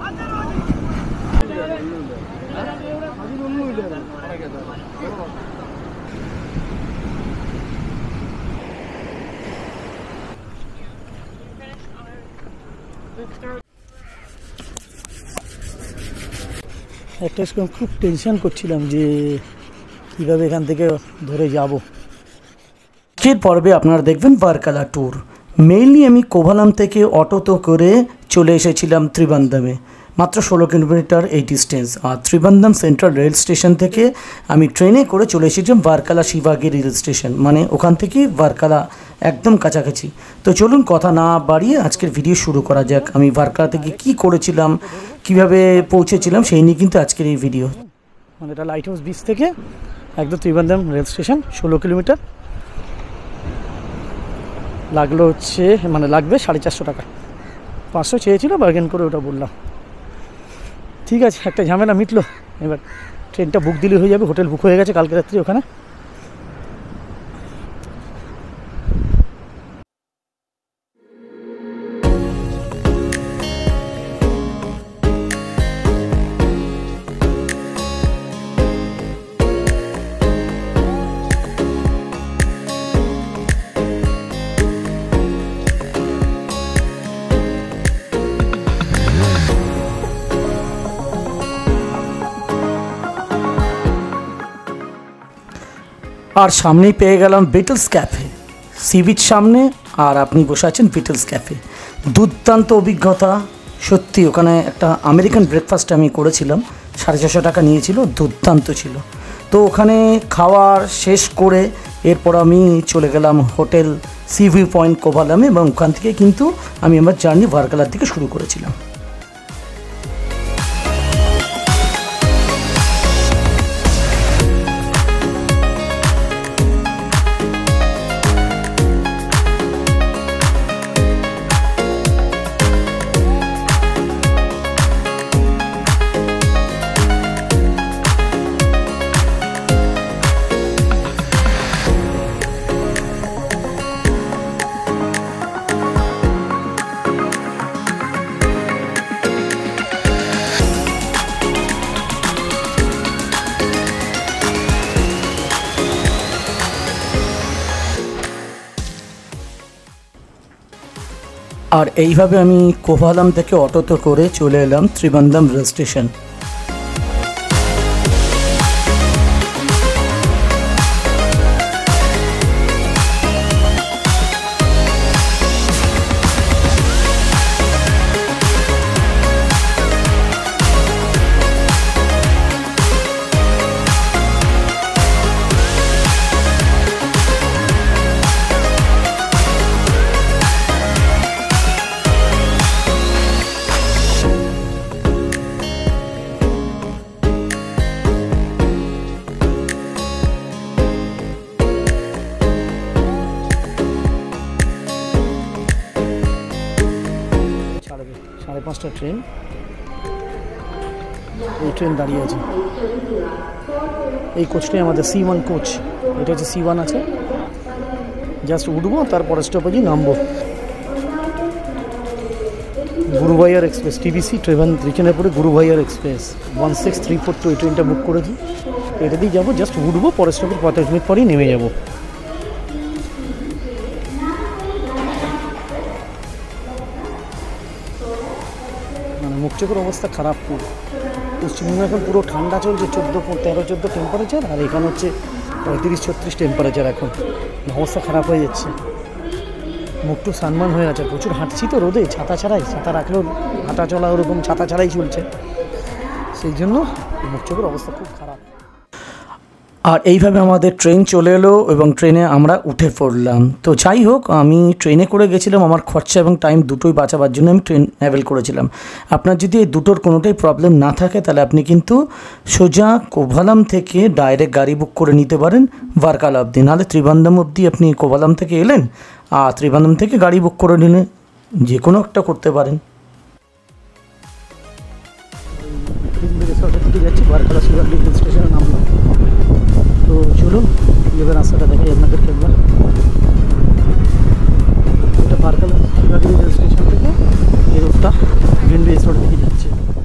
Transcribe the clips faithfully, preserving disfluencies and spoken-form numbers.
একটা খুব টেনশন করছিলাম যে কীভাবে এখান থেকে ধরে যাব। আজকের পর্বে আপনারা দেখবেন ভার্কালা ট্যুর। মেইনলি আমি কোভালাম থেকে অটোতে করে চলে এসেছিলাম ত্রিবান্দামে, মাত্র ষোলো কিলোমিটার এই ডিস্টেন্স। আর ত্রিবান্দাম সেন্ট্রাল রেল স্টেশন থেকে আমি ট্রেনে করে চলে এসেছিলাম ভার্কালা শিবাগিরি রেল স্টেশন, মানে ওখান থেকে ভার্কালা একদম কাছাকাছি। তো চলুন কথা না বাড়িয়ে আজকের ভিডিও শুরু করা যাক। আমি ভার্কালা থেকে কি করেছিলাম, কিভাবে পৌঁছেছিলাম, সেই নিয়ে কিন্তু আজকের এই ভিডিও। মানে এটা লাইট হাউস বিচ থেকে একদম ত্রিবান্দাম রেল স্টেশন, ষোলো কিলোমিটার। লাগলো হচ্ছে মানে লাগবে সাড়ে চারশো টাকা, পাঁচশো চেয়েছিল, বার্গেন করে ওটা বললাম। ঠিক আছে, একটা ঝামেলা মিটলো। এবার ট্রেনটা বুক দিলে হয়ে যাবে, হোটেল বুক হয়ে গেছে কালকে রাত্রি ওখানে। আর সামনেই পেয়ে গেলাম বিটলস ক্যাফে, সি বিচ সামনে, আর আপনি বসে আছেন বিটলস ক্যাফে। দুর্দান্ত অভিজ্ঞতা সত্যি। ওখানে একটা আমেরিকান ব্রেকফাস্ট আমি করেছিলাম, সাড়ে ছশো টাকা নিয়েছিল, দুর্দান্ত ছিল। তো ওখানে খাওয়ার শেষ করে এরপর আমি চলে গেলাম হোটেল সি ভিউ পয়েন্ট কোভালামে, এবং ওখান থেকে কিন্তু আমি আমার জার্নি ভার্কালার দিকে শুরু করেছিলাম। আর এইভাবে আমি কোভালাম থেকে অটোতে করে চলে এলাম ত্রিবান্দাম রেল স্টেশন। সাড়ে পাঁচটা ট্রেন, এই ট্রেন দাঁড়িয়ে আছে। এই কোচটাই আমাদের সি ওয়ান কোচ, এটা হচ্ছে সি ওয়ান আছে। জাস্ট উঠবো, তারপরে স্টপেজে নামবো। গুরুভাইয়ার এক্সপ্রেস, টিবিসি ট্রেভেন ত্রিচেনাপুরে Guruvayur express one six three four two, এই ট্রেনটা বুক করেছি। এটা দিয়ে যাবো, জাস্ট উঠবো, পরের স্টপেজ পঁয়তাল্লিশ মিনিট পরেই নেমে যাবো। মুখ চোখের অবস্থা খারাপ। পুরো পশ্চিমবঙ্গে এখন পুরো ঠান্ডা চলছে, চোদ্দো তেরো চোদ্দো টেম্পারেচার, আর এখানে হচ্ছে পঁয়ত্রিশ ছত্রিশ টেম্পারেচার। এখন অবস্থা খারাপ হয়ে যাচ্ছে, মুখটু সানমান হয়ে আছে। প্রচুর হাঁটছি তো রোদে, ছাতা ছাড়াই, ছাতা রাখলেও হাঁটা চলা ওরকম ছাতা ছাড়াই চলছে, সেই জন্য মুখ চোখের অবস্থা খুব খারাপ। আর এইভাবে আমাদের ট্রেন চলে এলো এবং ট্রেনে আমরা উঠে পড়লাম। তো যাই হোক, আমি ট্রেনে করে গেছিলাম, আমার খরচা এবং টাইম দুটোই বাঁচাবার জন্য আমি ট্রেন ট্রাভেল করেছিলাম। আপনার যদি এই দুটোর কোনোটাই প্রবলেম না থাকে, তাহলে আপনি কিন্তু সোজা কোভালাম থেকে ডাইরেক্ট গাড়ি বুক করে নিতে পারেন ভার্কালা অবধি। নাহলে ত্রিবান্দাম অবধি আপনি কোভালাম থেকে এলেন, আর ত্রিবান্দাম থেকে গাড়ি বুক করে নিলেন, যে কোনো একটা করতে পারেন। যাচ্ছি ভার্কালা শিবাগিরি রেল স্টেশনে নামলাম। তো চলুন এবার রাস্তাটা দেখাই আপনাদেরকে একবার। এটা ভার্কালা শিবাগিরি রেল স্টেশন থেকে এই রোডটা গ্রিন ব্রিজ রোড দিকে যাচ্ছে।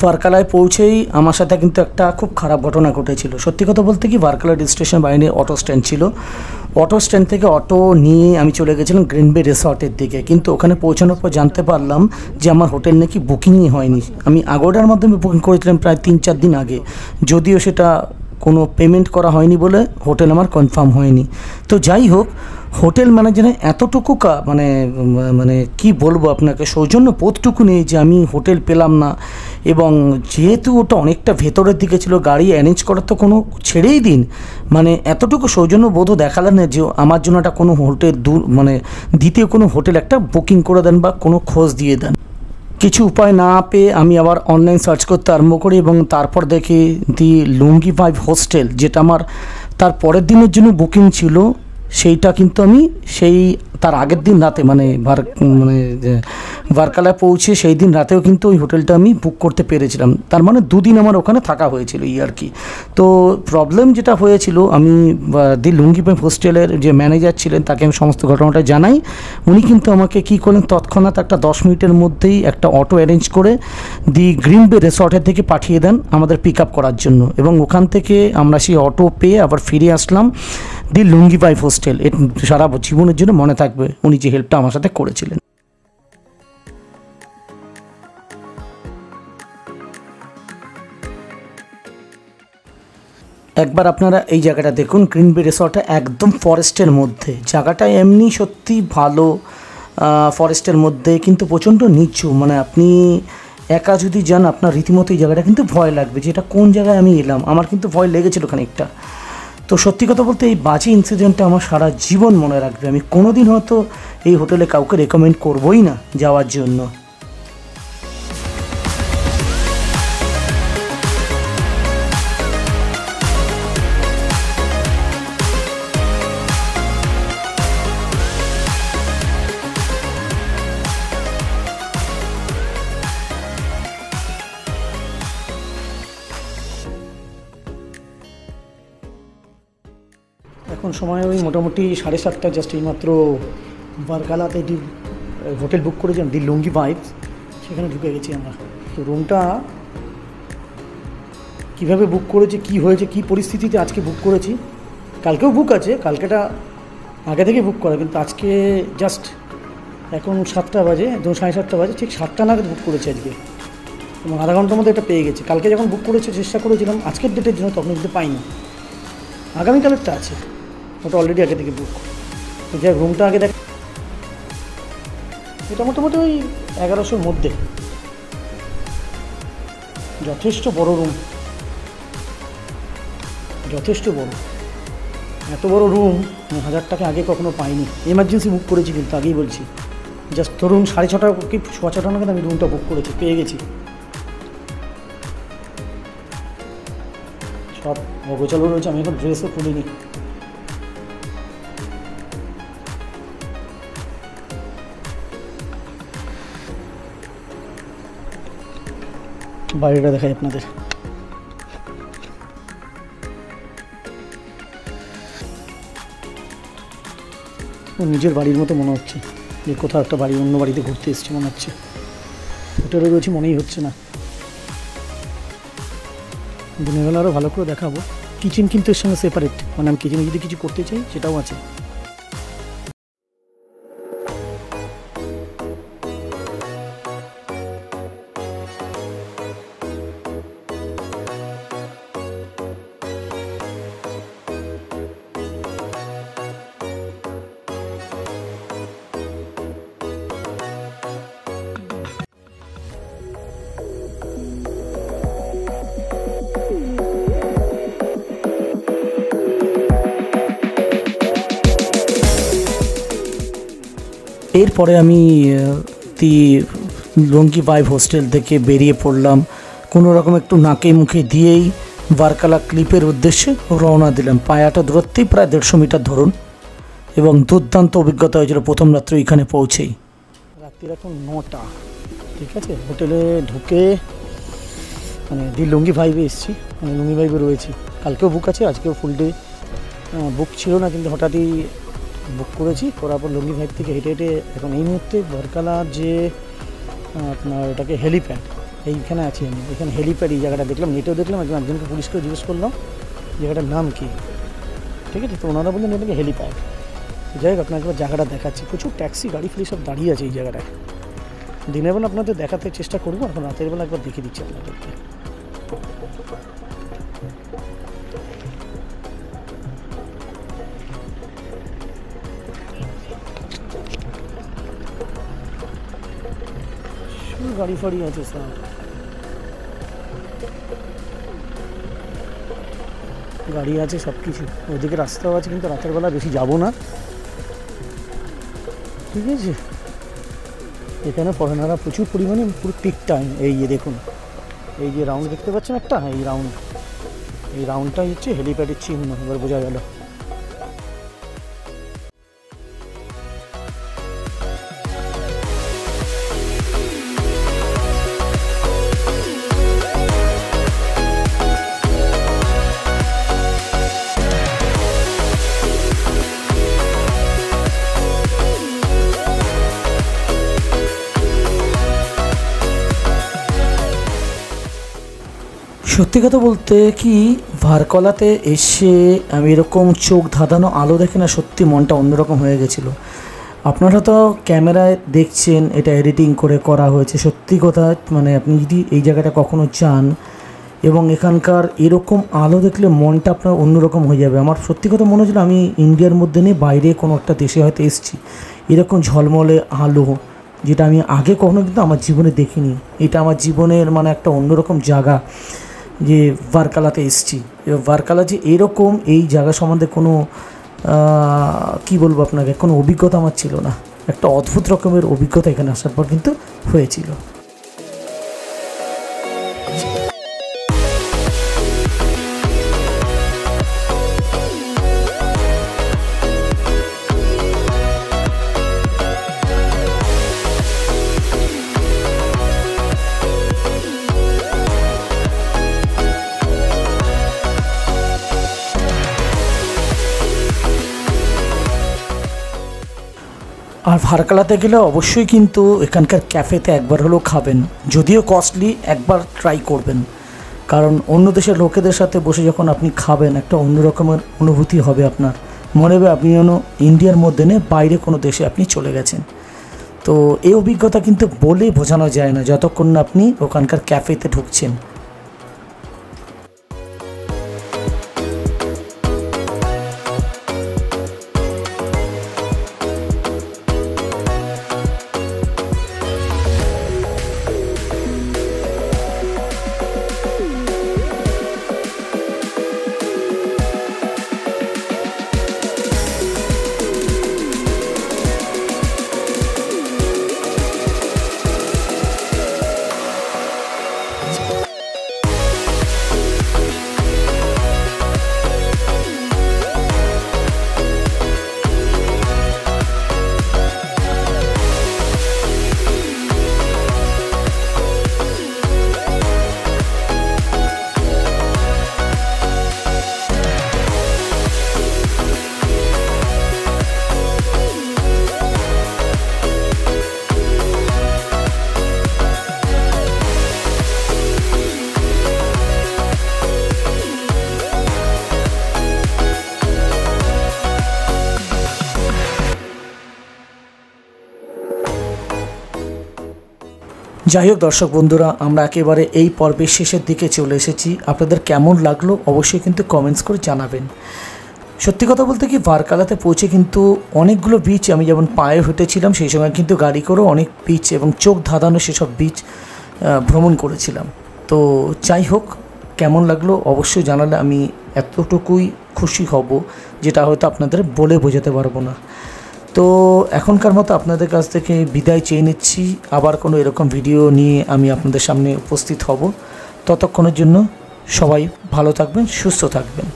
ভারকালায় পৌঁছেই আমার সাথে কিন্তু একটা খুব খারাপ ঘটনা ঘটেছিল। সত্যি কথা বলতে কি, ভারকালা স্টেশন বাইরে অটো স্ট্যান্ড ছিল। অটো স্ট্যান্ড থেকে অটো নিয়ে আমি চলে গেছিলাম গ্রিন বে রিসর্টের দিকে, কিন্তু ওখানে পৌঁছানোর পর জানতে পারলাম যে আমার হোটেল নাকি বুকিংই হয়নি। আমি আগোডার মাধ্যমে বুকিং করেছিলাম প্রায় তিন চার দিন আগে, যদিও সেটা কোনো পেমেন্ট করা হয়নি বলে হোটেল আমার কনফার্ম হয়নি। তো যাই হোক, হোটেল ম্যানেজারের এতটুকু কা মানে মানে কি বলবো আপনাকে, সৌজন্য বোধটুকু নেই যে আমি হোটেল পেলাম না। এবং যেহেতু ওটা অনেকটা ভেতরের দিকে ছিল, গাড়ি অ্যারেঞ্জ করার তো কোনো ছেড়েই দিন, মানে এতটুকু সৌজন্য বোধও দেখালেন না যে আমার জন্য একটা কোনো হোটেল দূর মানে দ্বিতীয় কোনো হোটেল একটা বুকিং করে দেন বা কোনো খোঁজ দিয়ে দেন। কিছু উপায় না পেয়ে আমি আবার অনলাইন সার্চ করতে আরম্ভ করি এবং তারপর দেখি দি লুঙ্গি ভাইব হোস্টেল, যেটা আমার তার পরের দিনের জন্য বুকিং ছিল, সেইটা কিন্তু আমি সেই তার আগের দিন রাতে মানে ভার মানে ভারকালায় পৌঁছে সেই দিন রাতেও কিন্তু ওই হোটেলটা আমি বুক করতে পেরেছিলাম। তার মানে দুদিন আমার ওখানে থাকা হয়েছিল এই আর কি। তো প্রবলেম যেটা হয়েছিল, আমি দি লুঙ্গি ভাইব হোস্টেলের যে ম্যানেজার ছিলেন তাকে আমি সমস্ত ঘটনাটা জানাই। উনি কিন্তু আমাকে কী করলেন, তৎক্ষণাৎ একটা দশ মিনিটের মধ্যেই একটা অটো অ্যারেঞ্জ করে দি গ্রিন বে রিসর্টের থেকে পাঠিয়ে দেন আমাদের পিক আপ করার জন্য। এবং ওখান থেকে আমরা সেই অটো পেয়ে আবার ফিরে আসলাম দি লুঙ্গি ভাইব হোস্টেল। এর সারা জীবনের জন্য মনে থাকবে উনি যে হেল্পটা আমার সাথে করেছিলেন। একবার আপনারা এই জায়গাটা দেখুন, গ্রিন বে রিসর্টটা একদম ফরেস্টের মধ্যে। জায়গাটা এমনি সত্যি ভালো, ফরেস্টের মধ্যে, কিন্তু প্রচণ্ড নিচু। মানে আপনি একা যদি যান আপনার রীতিমতো এই জায়গাটা কিন্তু ভয় লাগবে যে এটা কোন জায়গায় আমি এলাম। আমার কিন্তু ভয় লেগেছিল খানিকটা। তো সত্যি কথা বলতে এই বাজে ইনসিডেন্টটা আমার সারা জীবন মনে রাখবে। আমি কোনো দিন হয়তো এই হোটেলে কাউকে রেকমেন্ড করবোই না যাওয়ার জন্য। এখন সময় ওই মোটামুটি সাড়ে সাতটা, জাস্ট এইমাত্র ভারকালাতে দি হোটেল বুক করেছিলাম দি লুঙ্গি ভাইব, সেখানে ঢুকে গেছি আমরা। তো রুমটা কীভাবে বুক করেছি, কি হয়েছে, কি পরিস্থিতিতে আজকে বুক করেছি, কালকেও বুক আছে, কালকেটা আগে থেকে বুক করা, কিন্তু আজকে জাস্ট এখন সাতটা বাজে, ধরুন সাড়ে সাতটা বাজে, ঠিক সাতটা নাগাদ বুক করেছি আজকে, এবং আধা ঘন্টার মধ্যে এটা পেয়ে গেছি। কালকে যখন বুক করেছি চেষ্টা করেছিলাম আজকের ডেটের জন্য, তখন কিন্তু পাইনি। আগামীকালেরটা আছে, ওটা অলরেডি আগে থেকে বুক। তো যাই রুমটা আগে দেখ, এটা মোটামুটি ওই এগারোশোর মধ্যে, যথেষ্ট বড় রুম, যথেষ্ট বড়। এত বড় রুম হাজার টাকা আগে কখনো পাইনি। এমার্জেন্সি বুক করেছি কিন্তু, আগেই বলছি। জাস্ট ধরুন সাড়ে ছটা কি সোয়া ছটা নাগাদ আমি রুমটা বুক করেছি, পেয়ে গেছি। সব অগোছালো রয়েছে, আমি এখন ড্রেসও খুলিনি। বাইরেটা দেখাই আপনাদের। নিজের বাড়ির মতো মনে হচ্ছে, যে কোথাও একটা বাড়ি, অন্য বাড়িতে ঘুরতে এসেছি মনে হচ্ছে। হোটেলে রয়েছে মনেই হচ্ছে না। দিনের বেলা আরও ভালো করে দেখাবো। কিচেন কিন্তু এর সঙ্গে সেপারেট, মানে আমি কিচেনে যদি কিছু করতে চাই সেটাও আছে। এরপরে আমি দি লুঙ্গি ভাইব হোস্টেল থেকে বেরিয়ে পড়লাম। কোনো রকম একটু নাকে মুখে দিয়েই ভারকালা ক্লিপের উদ্দেশ্যে রওনা দিলাম। পায়াটা দূরত্বেই প্রায় দেড়শো মিটার ধরুন, এবং দুর্দান্ত অভিজ্ঞতা হয়েছিল প্রথম রাত্রে এখানে পৌঁছেই। রাত্রির এখন নটা, ঠিক আছে। হোটেলে ঢুকে মানে দি লুঙ্গি ভাইবে এসেছি, মানে লুঙ্গি ভাইবে রয়েছি। কালকেও বুক আছে, আজকেও ফুল ডে বুক ছিল না, কিন্তু হঠাৎই বুক করেছি। করার পর লুঙ্গি ভাইব থেকে হেঁটে হেঁটে এখন এই মুহূর্তে ভারকালার যে আপনার ওটাকে হেলিপ্যাড, এইখানে আছি আমি, এখানে হেলিপ্যাড এই জায়গাটা দেখলাম, নেটেও দেখলাম, একজন একজনকে পুলিশকেও জিজ্ঞেস করলাম জায়গাটার নাম কি, ঠিক আছে। তো ওনারা বললেন এটাকে হেলিপ্যাড। যাই হোক আপনাকে জায়গাটা দেখাচ্ছি, প্রচুর ট্যাক্সি গাড়ি ফ্রি সব দাঁড়িয়ে আছে এই জায়গাটায়। দিনের বেলা আপনাদের দেখাতে চেষ্টা করবো, এখন রাতের বেলা একবার দেখিয়ে দিচ্ছি আপনাদেরকে। গাড়ি ফাড়ি আছে সব, গাড়ি আছে সব কিছু, ওদিকে রাস্তাও আছে, কিন্তু রাতের বেলা বেশি যাবো না, ঠিক আছে। এখানে ফরেনাররা প্রচুর পরিমাণে, পুরো পিক টাইম। এই যে দেখুন, এই যে রাউন্ড দেখতে পাচ্ছেন একটা, এই রাউন্ড, এই রাউন্ডটাই হচ্ছে হেলিপ্যাডের চিহ্ন, এবার বোঝা গেল। সত্যি কথা বলতে কি, ভারকলাতে এসে আমি এরকম চোখ ধাঁধানো আলো দেখে না, সত্যি মনটা অন্যরকম হয়ে গেছিলো। আপনারা তো ক্যামেরায় দেখছেন এটা এডিটিং করে করা হয়েছে, সত্যি কথা মানে আপনি যদি এই জায়গাটা কখনো চান এবং এখানকার এরকম আলো দেখলে মনটা আপনার অন্যরকম হয়ে যাবে। আমার সত্যি কথা মনে হচ্ছিল আমি ইন্ডিয়ার মধ্যে নেই, বাইরে কোনো একটা দেশে হয়তো এসেছি। এরকম ঝলমলে আলো যেটা আমি আগে কখনো কিন্তু আমার জীবনে দেখিনি, এটা আমার জীবনের মানে একটা অন্যরকম জায়গা যে ভারকালাতে এসেছি। এবার ভারকালা যে এরকম, এই জায়গা সম্বন্ধে কোনো কী বলবো আপনাকে, কোনো অভিজ্ঞতা আমার ছিল না। একটা অদ্ভুত রকমের অভিজ্ঞতা এখানে আসার পর কিন্তু হয়েছিল। আর ভারকালাতে গেলে অবশ্যই কিন্তু এখানকার ক্যাফেতে একবার হলেও খাবেন, যদিও কস্টলি, একবার ট্রাই করবেন। কারণ অন্য দেশের লোকেদের সাথে বসে যখন আপনি খাবেন, একটা অন্য রকমের অনুভূতি হবে আপনার, মনে হবে আপনি যেন ইন্ডিয়ার মধ্যে নেই, বাইরে কোনো দেশে আপনি চলে গেছেন। তো এই অভিজ্ঞতা কিন্তু বলে বোঝানো যায় না যতক্ষণ না আপনি ওখানকার ক্যাফেতে ঢুকছেন। যাই হোক দর্শক বন্ধুরা, আমরা একেবারে এই পর্বের শেষের দিকে চলে এসেছি। আপনাদের কেমন লাগলো অবশ্যই কিন্তু কমেন্টস করে জানাবেন। সত্যি কথা বলতে কি, ভারকালাতে পৌঁছে কিন্তু অনেকগুলো বিচ আমি যেমন পায়ে হেঁটেছিলাম, সেই সময় কিন্তু গাড়ি করেও অনেক বিচ এবং চোখ ধাঁধানো সেসব বিচ ভ্রমণ করেছিলাম। তো যাই হোক, কেমন লাগলো অবশ্যই জানালে আমি এতটুকুই খুশি হব, যেটা হয়তো আপনাদের বলে বোঝাতে পারবো না। তো এখনকার মতো আপনাদের কাছ থেকে বিদায় চেয়ে নিচ্ছি। আবার কোনো এরকম ভিডিও নিয়ে আমি আপনাদের সামনে উপস্থিত হব। ততক্ষণের জন্য সবাই ভালো থাকবেন, সুস্থ থাকবেন।